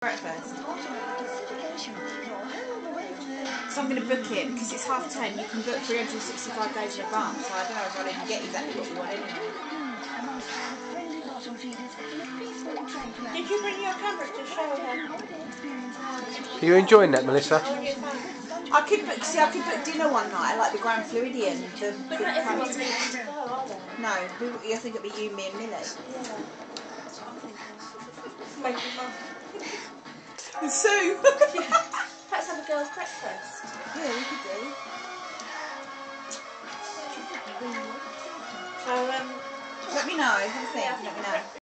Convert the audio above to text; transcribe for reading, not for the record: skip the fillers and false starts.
breakfast. So I'm going to book it because it's 10:30. You can book 365 days in advance. So I don't know if I'll even get exactly what you want anyway. Did you bring your camera to show them? Are you enjoying that, Melissa? I could book dinner one night, like the Grand Floridian. But not everyone's able to go, are they? No, I think it'd be you, me, and Millie. Yeah. Make them up. And Sue. Let's have a girls' breakfast. Yeah, we could do. So, Let me know. Have a think. Let me know.